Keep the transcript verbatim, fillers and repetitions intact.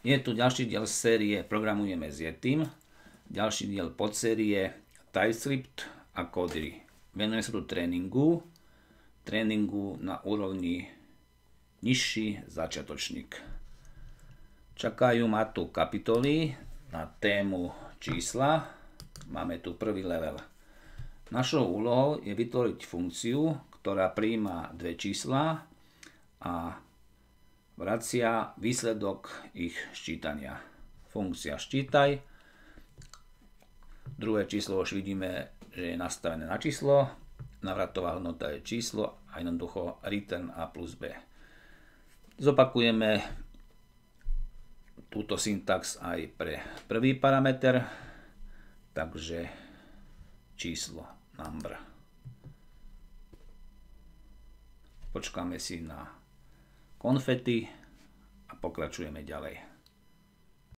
Je tu ďalší diel série Programujeme s Yetim, ďalší diel podsérie TypeScript a kódy. Venujeme sa tu tréningu, tréningu na úrovni nižší začiatočník. Čakajú ma tu kapitoly na tému čísla. Máme tu prvý level. Našou úlohou je vytvoriť funkciu, ktorá prijíma dve čísla a vracia výsledok ich ščítania. Funkcia ščítaj. Druhé číslo už vidíme, že je nastavené na číslo. Navratová hodnota je číslo a jednoducho return A plus B. Zopakujeme túto syntax aj pre prvý parameter. Takže číslo, number. Počkáme si na konfety a pokračujeme ďalej.